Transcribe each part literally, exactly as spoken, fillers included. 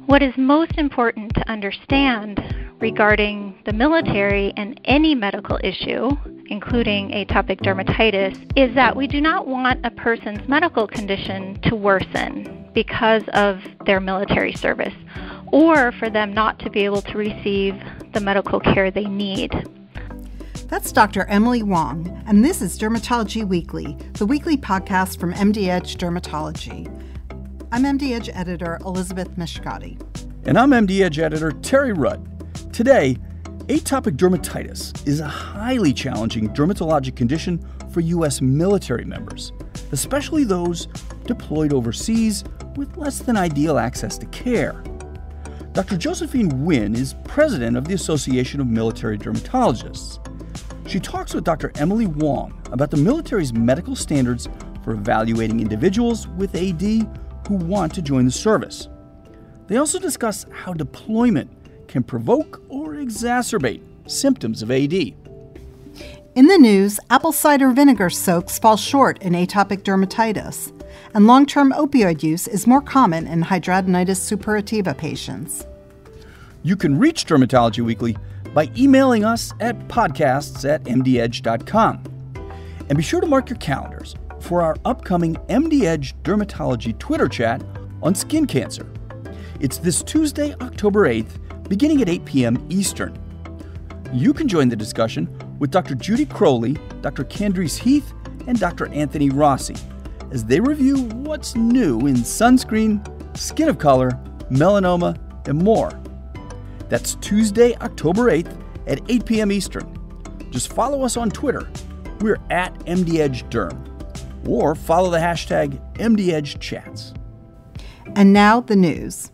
What is most important to understand regarding the military and any medical issue, including atopic dermatitis, is that we do not want a person's medical condition to worsen because of their military service, or for them not to be able to receive the medical care they need. That's Doctor Emily Wong, and this is Dermatology Weekly, the weekly podcast from M D Edge Dermatology. I'm M D Edge editor Elizabeth Mishkati. And I'm M D Edge editor Terry Rudd. Today, atopic dermatitis is a highly challenging dermatologic condition for U S military members, especially those deployed overseas with less than ideal access to care. Doctor Josephine Nguyen is president of the Association of Military Dermatologists. She talks with Doctor Emily Wong about the military's medical standards for evaluating individuals with A D who want to join the service. They also discuss how deployment can provoke or exacerbate symptoms of A D. In the news, apple cider vinegar soaks fall short in atopic dermatitis, and long-term opioid use is more common in hidradenitis suppurativa patients. You can reach Dermatology Weekly by emailing us at podcasts at m d edge dot com. And be sure to mark your calendars for our upcoming M D Edge Dermatology Twitter chat on skin cancer. It's this Tuesday, October eighth, beginning at eight p.m. Eastern. You can join the discussion with Doctor Judy Crowley, Doctor Candice Heath, and Doctor Anthony Rossi as they review what's new in sunscreen, skin of color, melanoma, and more. That's Tuesday, October eighth at eight p.m. Eastern. Just follow us on Twitter. We're at M D Edge Derm. Or follow the hashtag M D Edge Chats. And now the news.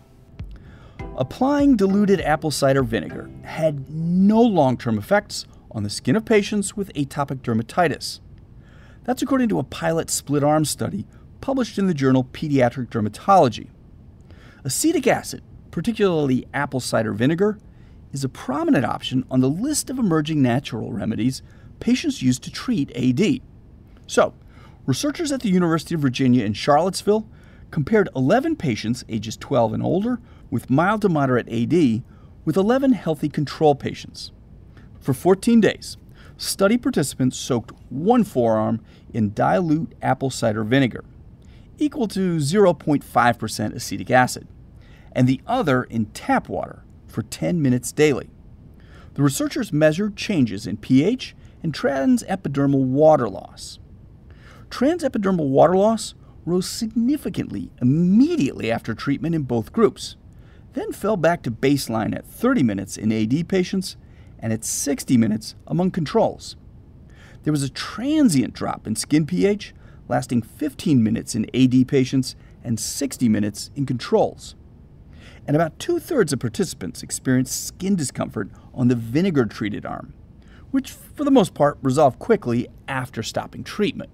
Applying diluted apple cider vinegar had no long-term effects on the skin of patients with atopic dermatitis. That's according to a pilot split-arm study published in the journal Pediatric Dermatology. Acetic acid, particularly apple cider vinegar, is a prominent option on the list of emerging natural remedies patients use to treat A D. So, researchers at the University of Virginia in Charlottesville compared eleven patients ages twelve and older with mild to moderate A D with eleven healthy control patients. For fourteen days, study participants soaked one forearm in dilute apple cider vinegar, equal to zero point five percent acetic acid, and the other in tap water for ten minutes daily. The researchers measured changes in pH and transepidermal water loss. Transepidermal water loss rose significantly immediately after treatment in both groups, then fell back to baseline at thirty minutes in A D patients and at sixty minutes among controls. There was a transient drop in skin pH, lasting fifteen minutes in A D patients and sixty minutes in controls. And about two-thirds of participants experienced skin discomfort on the vinegar-treated arm, which for the most part resolved quickly after stopping treatment.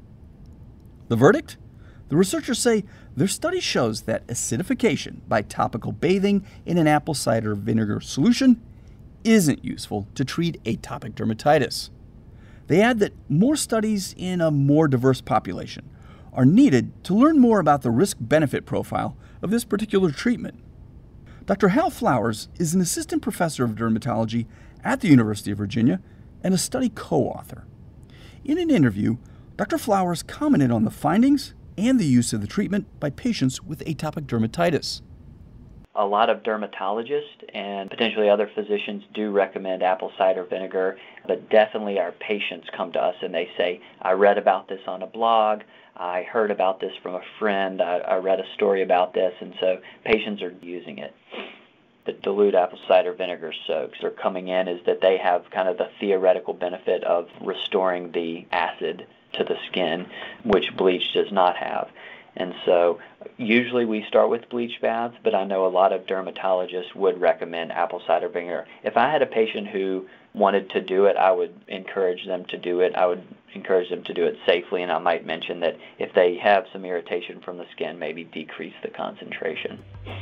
The verdict? The researchers say their study shows that acidification by topical bathing in an apple cider vinegar solution isn't useful to treat atopic dermatitis. They add that more studies in a more diverse population are needed to learn more about the risk-benefit profile of this particular treatment. Doctor Hal Flowers is an assistant professor of dermatology at the University of Virginia and a study co-author. In an interview, Doctor Flowers commented on the findings and the use of the treatment by patients with atopic dermatitis. A lot of dermatologists and potentially other physicians do recommend apple cider vinegar, but definitely our patients come to us and they say, I read about this on a blog, I heard about this from a friend, I, I read a story about this, and so patients are using it. The dilute apple cider vinegar soaks are coming in is that they have kind of the theoretical benefit of restoring the acid to the skin, which bleach does not have. And so usually we start with bleach baths, but I know a lot of dermatologists would recommend apple cider vinegar. If I had a patient who wanted to do it, I would encourage them to do it. I would encourage them to do it safely, and I might mention that if they have some irritation from the skin, maybe decrease the concentration.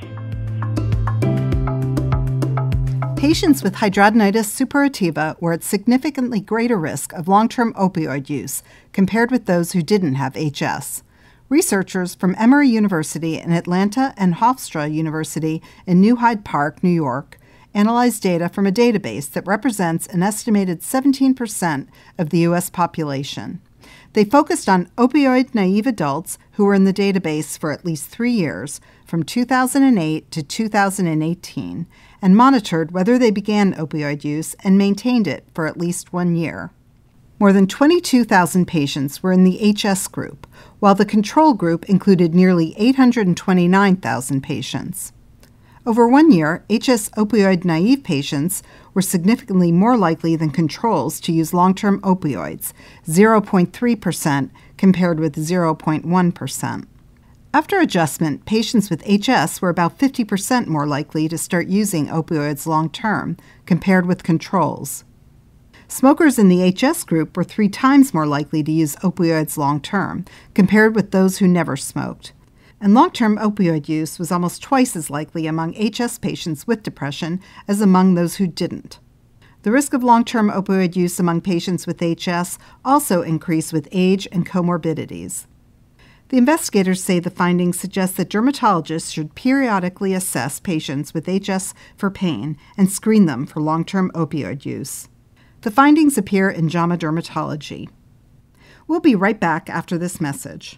Patients with hidradenitis suppurativa were at significantly greater risk of long-term opioid use compared with those who didn't have H S. Researchers from Emory University in Atlanta and Hofstra University in New Hyde Park, New York, analyzed data from a database that represents an estimated seventeen percent of the U S population. They focused on opioid-naive adults who were in the database for at least three years, from two thousand eight to two thousand eighteen, and monitored whether they began opioid use and maintained it for at least one year. More than twenty-two thousand patients were in the H S group, while the control group included nearly eight hundred twenty-nine thousand patients. Over one year, H S opioid-naive patients were significantly more likely than controls to use long-term opioids, zero point three percent compared with zero point one percent. After adjustment, patients with H S were about fifty percent more likely to start using opioids long-term compared with controls. Smokers in the H S group were three times more likely to use opioids long-term compared with those who never smoked. And long-term opioid use was almost twice as likely among H S patients with depression as among those who didn't. The risk of long-term opioid use among patients with H S also increased with age and comorbidities. The investigators say the findings suggest that dermatologists should periodically assess patients with H S for pain and screen them for long-term opioid use. The findings appear in JAMA Dermatology. We'll be right back after this message.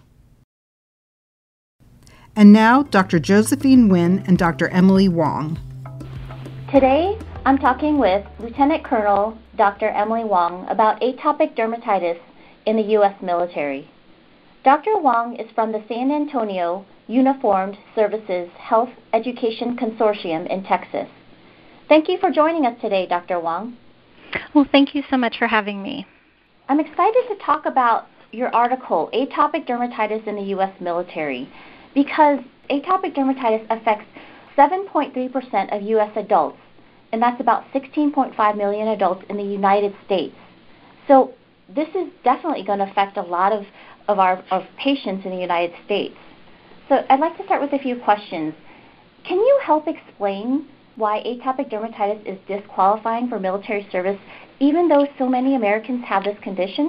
And now, Doctor Josephine Nguyen and Doctor Emily Wong. Today, I'm talking with Lieutenant Colonel Doctor Emily Wong about atopic dermatitis in the U S military. Doctor Wong is from the San Antonio Uniformed Services Health Education Consortium in Texas. Thank you for joining us today, Doctor Wong. Well, thank you so much for having me. I'm excited to talk about your article, Atopic Dermatitis in the U S Military, because atopic dermatitis affects seven point three percent of U S adults, and that's about sixteen point five million adults in the United States. So this is definitely going to affect a lot of, of our of patients in the United States. So I'd like to start with a few questions. Can you help explain why atopic dermatitis is disqualifying for military service, even though so many Americans have this condition?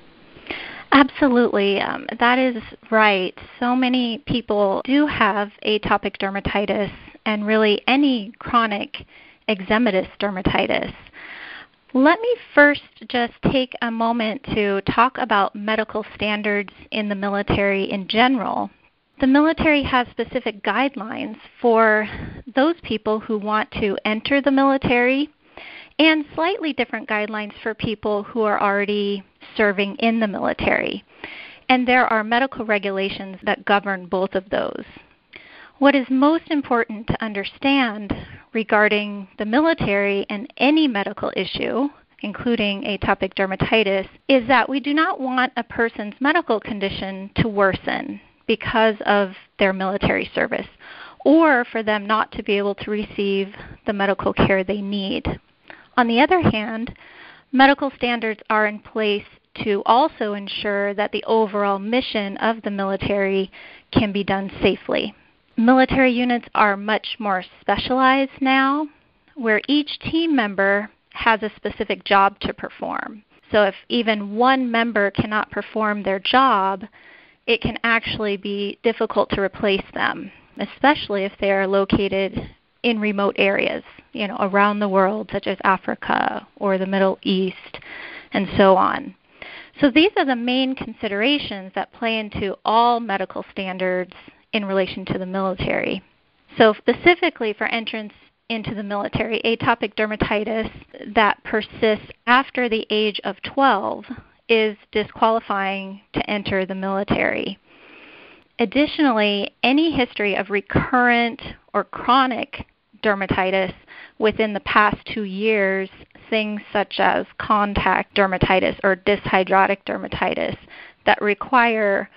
Absolutely. Um, that is right. So many people do have atopic dermatitis and really any chronic eczematous dermatitis. Let me first just take a moment to talk about medical standards in the military in general. The military has specific guidelines for those people who want to enter the military and slightly different guidelines for people who are already serving in the military. And there are medical regulations that govern both of those. What is most important to understand regarding the military and any medical issue, including atopic dermatitis, is that we do not want a person's medical condition to worsen because of their military service, or for them not to be able to receive the medical care they need. On the other hand, medical standards are in place to also ensure that the overall mission of the military can be done safely. Military units are much more specialized now, where each team member has a specific job to perform. So if even one member cannot perform their job, it can actually be difficult to replace them, especially if they are located in remote areas, you know, around the world, such as Africa or the Middle East, and so on. So these are the main considerations that play into all medical standards in relation to the military. So specifically for entrance into the military, atopic dermatitis that persists after the age of twelve is disqualifying to enter the military. Additionally, any history of recurrent or chronic dermatitis within the past two years, things such as contact dermatitis or dyshydrotic dermatitis that require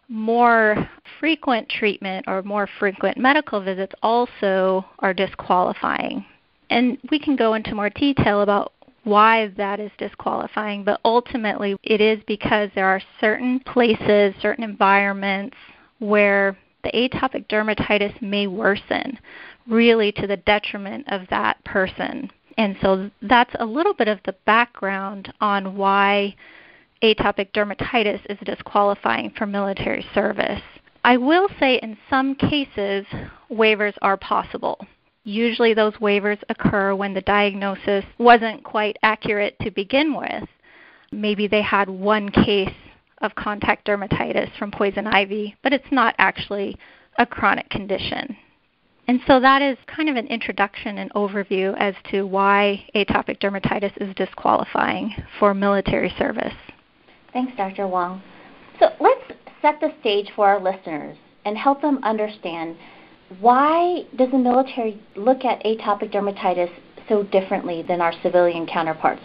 more frequent treatment or more frequent medical visits, also are disqualifying. And we can go into more detail about why that is disqualifying, but ultimately it is because there are certain places, certain environments where the atopic dermatitis may worsen, really to the detriment of that person. And so that's a little bit of the background on why atopic dermatitis is disqualifying for military service. I will say in some cases, waivers are possible. Usually those waivers occur when the diagnosis wasn't quite accurate to begin with. Maybe they had one case of contact dermatitis from poison ivy, but it's not actually a chronic condition. And so that is kind of an introduction and overview as to why atopic dermatitis is disqualifying for military service. Thanks, Doctor Wong. So let's set the stage for our listeners and help them understand, why does the military look at atopic dermatitis so differently than our civilian counterparts?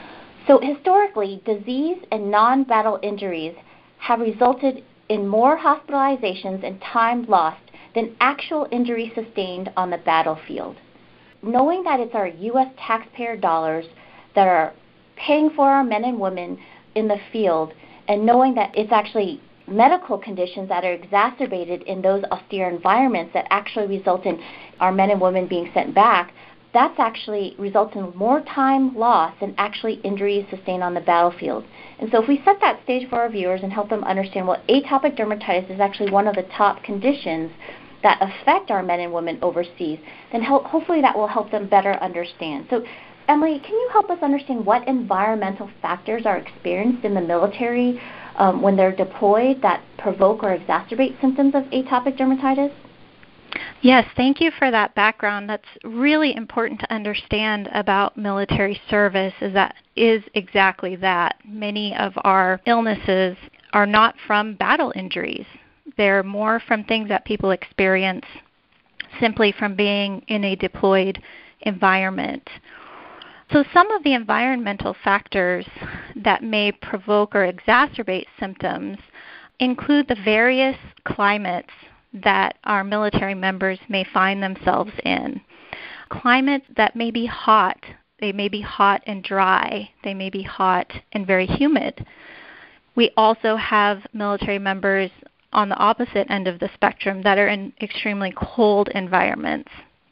So historically, disease and non-battle injuries have resulted in more hospitalizations and time lost than actual injuries sustained on the battlefield. Knowing that it's our U S taxpayer dollars that are paying for our men and women in the field, and knowing that it's actually medical conditions that are exacerbated in those austere environments that actually result in our men and women being sent back, that's actually results in more time lost than actually injuries sustained on the battlefield. And so if we set that stage for our viewers and help them understand, well, atopic dermatitis is actually one of the top conditions that affect our men and women overseas, then help, hopefully that will help them better understand. So, Emily, can you help us understand what environmental factors are experienced in the military um, when they're deployed that provoke or exacerbate symptoms of atopic dermatitis? Yes, thank you for that background. That's really important to understand about military service, is that is exactly that. Many of our illnesses are not from battle injuries. They're more from things that people experience simply from being in a deployed environment. So some of the environmental factors that may provoke or exacerbate symptoms include the various climates that our military members may find themselves in. Climates that may be hot. They may be hot and dry. They may be hot and very humid. We also have military members on the opposite end of the spectrum that are in extremely cold environments.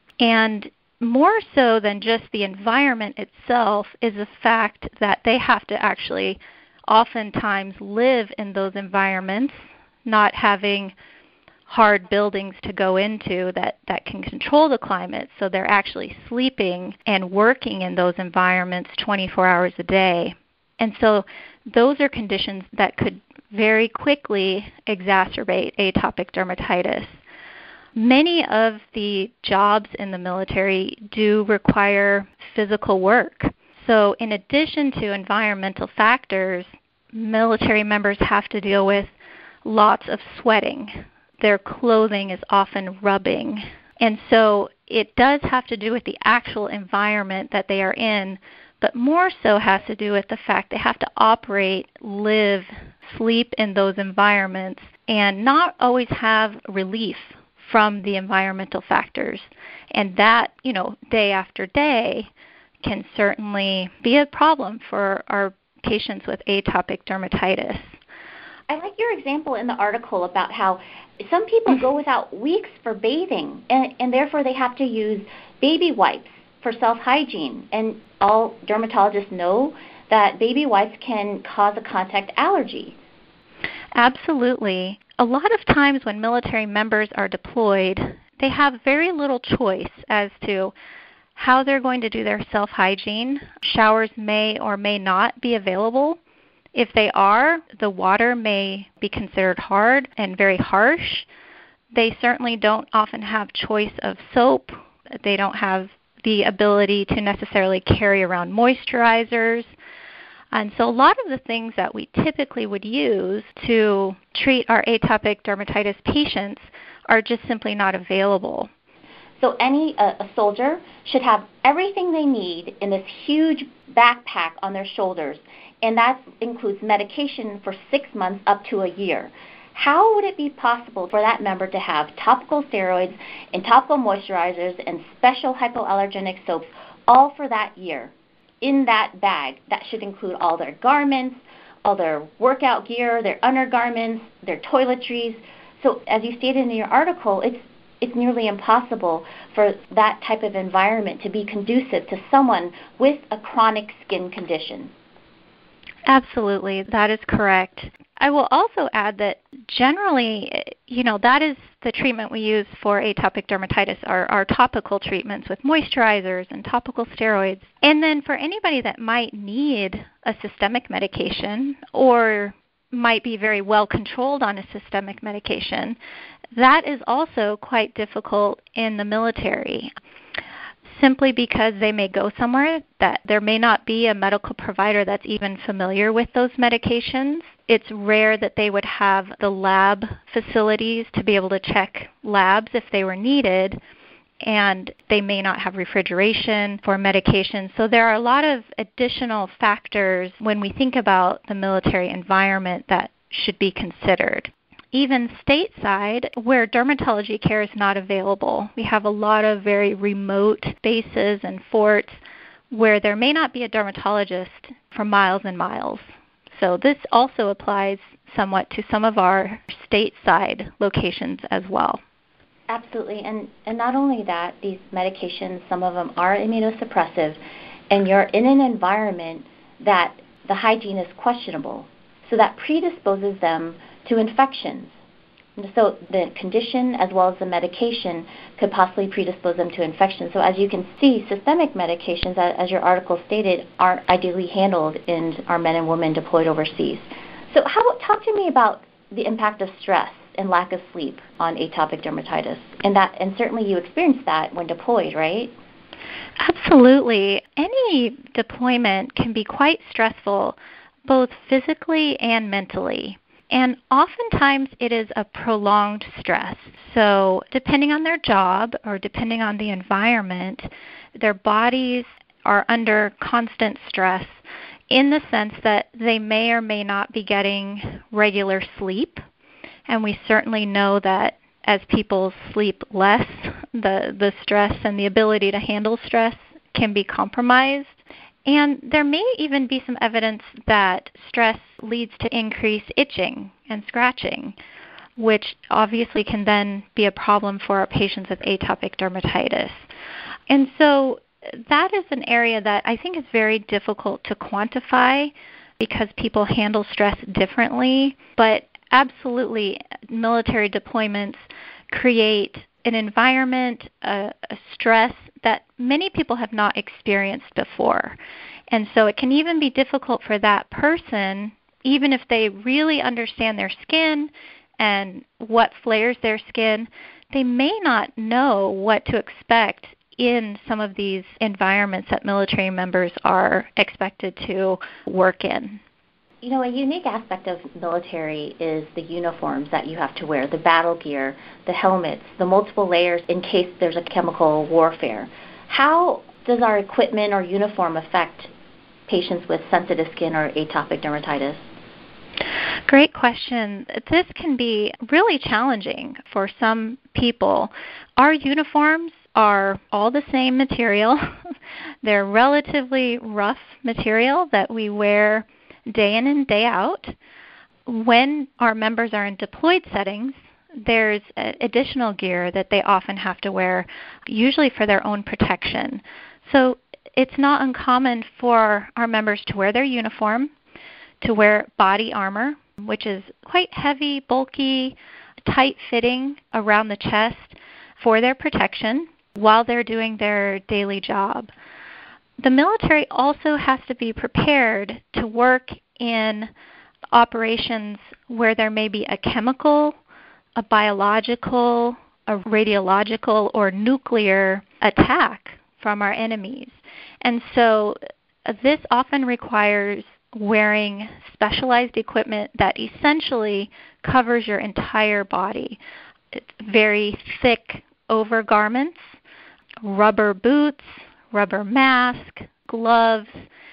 And more so than just the environment itself is the fact that they have to actually oftentimes live in those environments, not having hard buildings to go into that, that can control the climate. So they're actually sleeping and working in those environments twenty-four hours a day. And so those are conditions that could very quickly exacerbate atopic dermatitis. Many of the jobs in the military do require physical work. So in addition to environmental factors, military members have to deal with lots of sweating. Their clothing is often rubbing. And so it does have to do with the actual environment that they are in, but more so has to do with the fact they have to operate, live, sleep in those environments, and not always have relief from the environmental factors. And that, you know, day after day can certainly be a problem for our patients with atopic dermatitis. I like your example in the article about how some people go without weeks for bathing, and, and therefore they have to use baby wipes for self-hygiene. And all dermatologists know that baby wipes can cause a contact allergy. Absolutely. A lot of times when military members are deployed, they have very little choice as to how they're going to do their self-hygiene. Showers may or may not be available. If they are, the water may be considered hard and very harsh. They certainly don't often have choice of soap. They don't have the ability to necessarily carry around moisturizers. And so a lot of the things that we typically would use to treat our atopic dermatitis patients are just simply not available. So any uh, a soldier should have everything they need in this huge backpack on their shoulders, and that includes medication for six months up to a year. How would it be possible for that member to have topical steroids and topical moisturizers and special hypoallergenic soaps all for that year in that bag? That should include all their garments, all their workout gear, their undergarments, their toiletries. So as you stated in your article, it's it's nearly impossible for that type of environment to be conducive to someone with a chronic skin condition. Absolutely, that is correct. I will also add that generally, you know, that is the treatment we use for atopic dermatitis, our, our topical treatments with moisturizers and topical steroids. And then for anybody that might need a systemic medication or might be very well controlled on a systemic medication, that is also quite difficult in the military, simply because they may go somewhere that there may not be a medical provider that's even familiar with those medications. It's rare that they would have the lab facilities to be able to check labs if they were needed, and they may not have refrigeration for medications. So there are a lot of additional factors when we think about the military environment that should be considered. Even stateside, where dermatology care is not available, we have a lot of very remote bases and forts where there may not be a dermatologist for miles and miles. So this also applies somewhat to some of our stateside locations as well. Absolutely. And, and not only that, these medications, some of them are immunosuppressive, and you're in an environment that the hygiene is questionable. So that predisposes them to infections. So the condition as well as the medication could possibly predispose them to infection. So as you can see, systemic medications, as your article stated, aren't ideally handled in our men and women deployed overseas. So how, talk to me about the impact of stress and lack of sleep on atopic dermatitis. And that, and certainly you experienced that when deployed, right? Absolutely. Any deployment can be quite stressful, both physically and mentally. And oftentimes it is a prolonged stress. So depending on their job or depending on the environment, their bodies are under constant stress in the sense that they may or may not be getting regular sleep. And we certainly know that as people sleep less, the, the stress and the ability to handle stress can be compromised. And there may even be some evidence that stress leads to increased itching and scratching, which obviously can then be a problem for our patients with atopic dermatitis. And so that is an area that I think is very difficult to quantify because people handle stress differently. But absolutely, military deployments create an environment, a, a stress that many people have not experienced before. And so it can even be difficult for that person, even if they really understand their skin and what flares their skin, they may not know what to expect in some of these environments that military members are expected to work in. You know, a unique aspect of military is the uniforms that you have to wear, the battle gear, the helmets, the multiple layers in case there's a chemical warfare. How does our equipment or uniform affect patients with sensitive skin or atopic dermatitis? Great question. This can be really challenging for some people. Our uniforms are all the same material. They're relatively rough material that we wear day in and day out. When our members are in deployed settings, there's additional gear that they often have to wear, usually for their own protection. So it's not uncommon for our members to wear their uniform, to wear body armor, which is quite heavy, bulky, tight-fitting around the chest for their protection while they're doing their daily job. The military also has to be prepared to work in operations where there may be a chemical, a biological, a radiological, or nuclear attack from our enemies. And so this often requires wearing specialized equipment that essentially covers your entire body. It's very thick overgarments, rubber boots, rubber mask, gloves,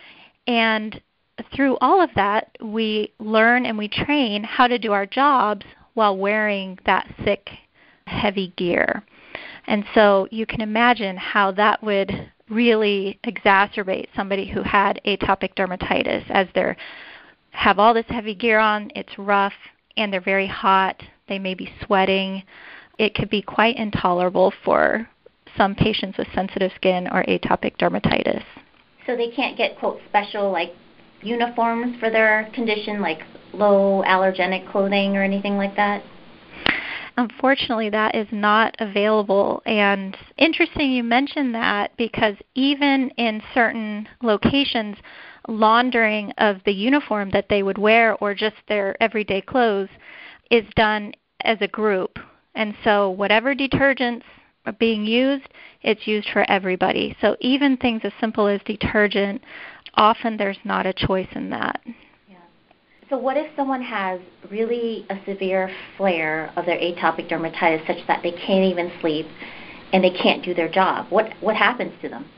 and through all of that, we learn and we train how to do our jobs while wearing that thick, heavy gear. And so you can imagine how that would really exacerbate somebody who had atopic dermatitis as they have all this heavy gear on, it's rough, and they're very hot, they may be sweating. It could be quite intolerable for some patients with sensitive skin or atopic dermatitis. So they can't get, quote, special, like, uniforms for their condition, like low allergenic clothing or anything like that? Unfortunately, that is not available. And interesting you mentioned that, because even in certain locations, laundering of the uniform that they would wear or just their everyday clothes is done as a group. And so whatever detergents are being used, it's used for everybody. So even things as simple as detergent, often there's not a choice in that. So what if someone has really a severe flare of their atopic dermatitis such that they can't even sleep and they can't do their job? What what happens to them?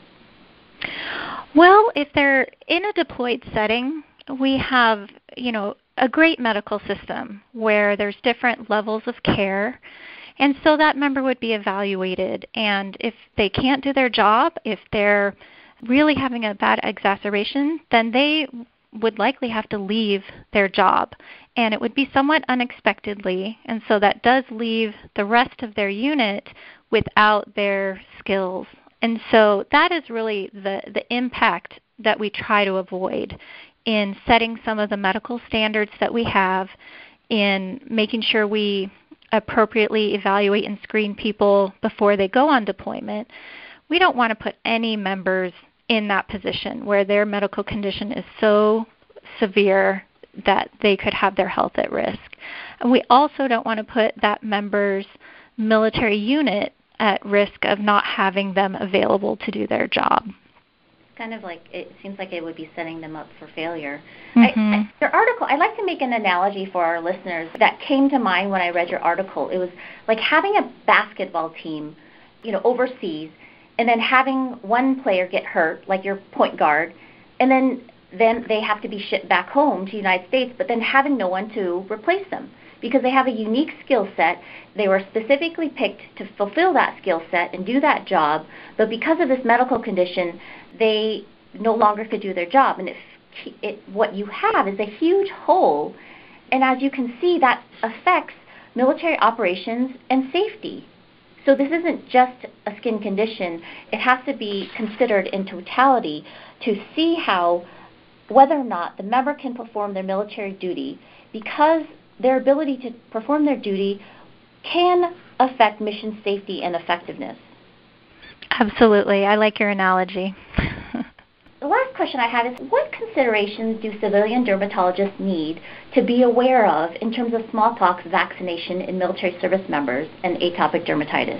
Well, if they're in a deployed setting, we have, you know, a great medical system where there's different levels of care. And so that member would be evaluated. And if they can't do their job, if they're really having a bad exacerbation, then they would likely have to leave their job. And it would be somewhat unexpectedly. And so that does leave the rest of their unit without their skills. And so that is really the, the impact that we try to avoid in setting some of the medical standards that we have, in making sure we appropriately evaluate and screen people before they go on deployment. We don't want to put any members in that position where their medical condition is so severe that they could have their health at risk. And we also don't want to put that member's military unit at risk of not having them available to do their job. Kind of like, it seems like it would be setting them up for failure. Mm-hmm. I, I, your article, I'd like to make an analogy for our listeners that came to mind when I read your article. It was like having a basketball team, you know, overseas, and then having one player get hurt, like your point guard, and then then they have to be shipped back home to the United States, but then having no one to replace them because they have a unique skill set. They were specifically picked to fulfill that skill set and do that job, but because of this medical condition, they no longer could do their job. And it, it, what you have is a huge hole, and as you can see, that affects military operations and safety. So this isn't just a skin condition. It has to be considered in totality to see how, whether or not the member can perform their military duty, because their ability to perform their duty can affect mission safety and effectiveness. Absolutely. I like your analogy. The last question I have is, what considerations do civilian dermatologists need to be aware of in terms of smallpox vaccination in military service members and atopic dermatitis?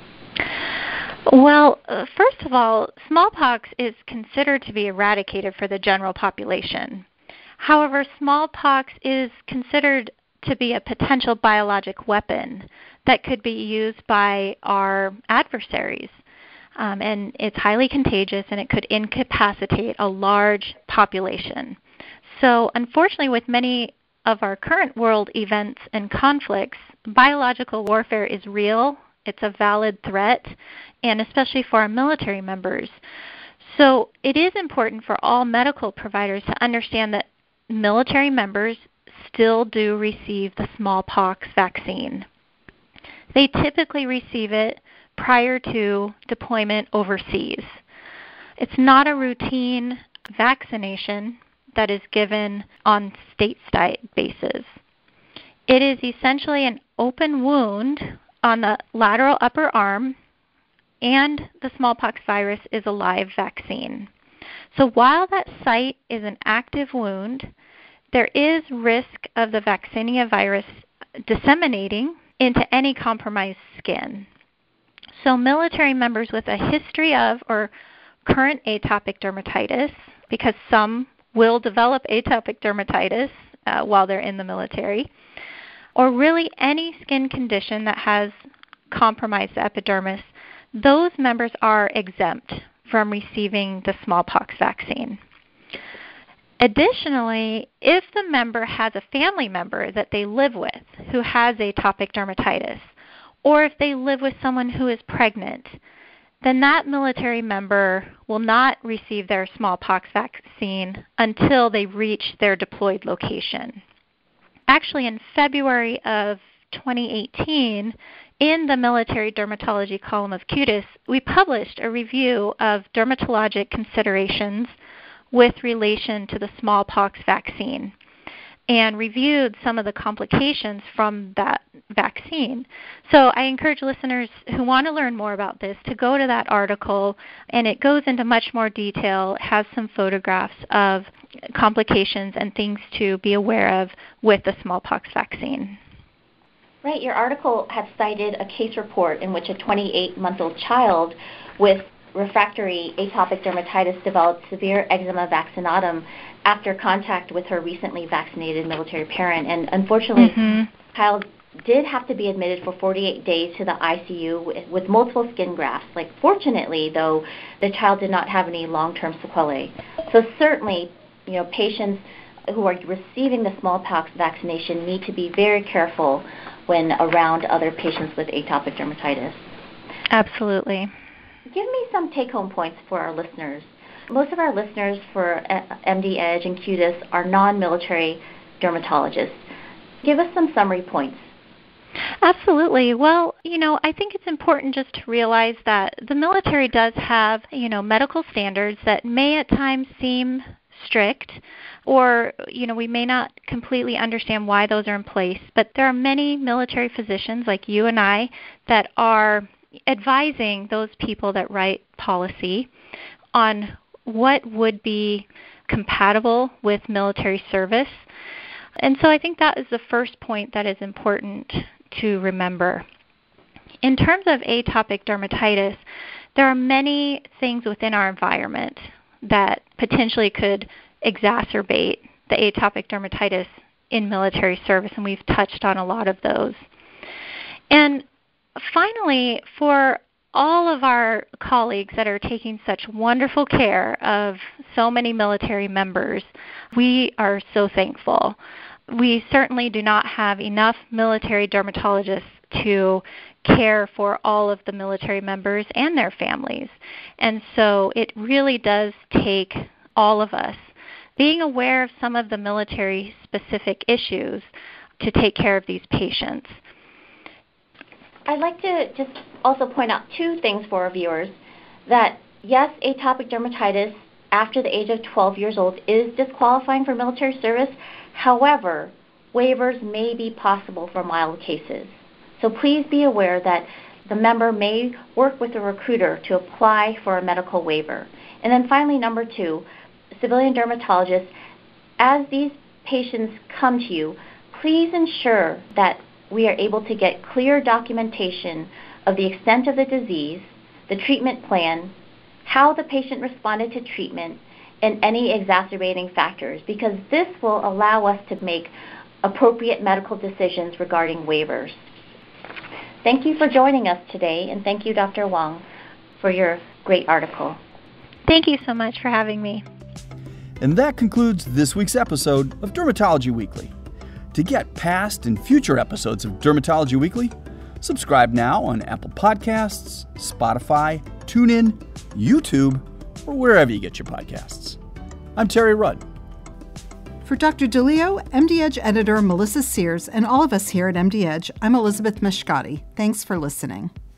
Well, uh, first of all, smallpox is considered to be eradicated for the general population. However, smallpox is considered to be a potential biologic weapon that could be used by our adversaries. Um, and it's highly contagious, and it could incapacitate a large population. So unfortunately, with many of our current world events and conflicts, biological warfare is real. It's a valid threat, and especially for our military members. So it is important for all medical providers to understand that military members still do receive the smallpox vaccine. They typically receive it prior to deployment overseas. It's not a routine vaccination that is given on state-side basis. It is essentially an open wound on the lateral upper arm, and the smallpox virus is a live vaccine. So while that site is an active wound, there is risk of the vaccinia virus disseminating into any compromised skin. So military members with a history of or current atopic dermatitis, because some will develop atopic dermatitis uh, while they're in the military, or really any skin condition that has compromised the epidermis, those members are exempt from receiving the smallpox vaccine. Additionally, if the member has a family member that they live with who has atopic dermatitis, or if they live with someone who is pregnant, then that military member will not receive their smallpox vaccine until they reach their deployed location. Actually, in February of twenty eighteen, in the Military Dermatology column of Cutis, we published a review of dermatologic considerations with relation to the smallpox vaccine and reviewed some of the complications from that vaccine. So I encourage listeners who want to learn more about this to go to that article, and it goes into much more detail, has some photographs of complications and things to be aware of with the smallpox vaccine. Right. Your article had cited a case report in which a twenty-eight-month-old child with refractory atopic dermatitis developed severe eczema vaccinatum after contact with her recently vaccinated military parent. And unfortunately, mm-hmm. the child did have to be admitted for forty-eight days to the I C U with, with multiple skin grafts. Like, fortunately, though, the child did not have any long-term sequelae. So certainly, you know, patients who are receiving the smallpox vaccination need to be very careful when around other patients with atopic dermatitis. Absolutely. Give me some take-home points for our listeners. Most of our listeners for M D Edge and Q D I S are non-military dermatologists. Give us some summary points. Absolutely. Well, you know, I think it's important just to realize that the military does have, you know, medical standards that may at times seem strict, or, you know, we may not completely understand why those are in place, but there are many military physicians like you and I that are advising those people that write policy on what would be compatible with military service. And so I think that is the first point that is important to remember. In terms of atopic dermatitis, there are many things within our environment that potentially could exacerbate the atopic dermatitis in military service, and we've touched on a lot of those. And finally, for all of our colleagues that are taking such wonderful care of so many military members, we are so thankful. We certainly do not have enough military dermatologists to care for all of the military members and their families. And so it really does take all of us being aware of some of the military-specific issues to take care of these patients. I'd like to just also point out two things for our viewers, that yes, atopic dermatitis after the age of twelve years old is disqualifying for military service. However, waivers may be possible for mild cases. So please be aware that the member may work with a recruiter to apply for a medical waiver. And then finally, number two, civilian dermatologists, as these patients come to you, please ensure that we are able to get clear documentation of the extent of the disease, the treatment plan, how the patient responded to treatment, and any exacerbating factors, because this will allow us to make appropriate medical decisions regarding waivers. Thank you for joining us today, and thank you, Doctor Wong, for your great article. Thank you so much for having me. And that concludes this week's episode of Dermatology Weekly. To get past and future episodes of Dermatology Weekly, subscribe now on Apple Podcasts, Spotify, TuneIn, YouTube, or wherever you get your podcasts. I'm Terry Rudd. For Doctor DeLeo, M D Edge editor Melissa Sears, and all of us here at M D Edge, I'm Elizabeth Mashkati. Thanks for listening.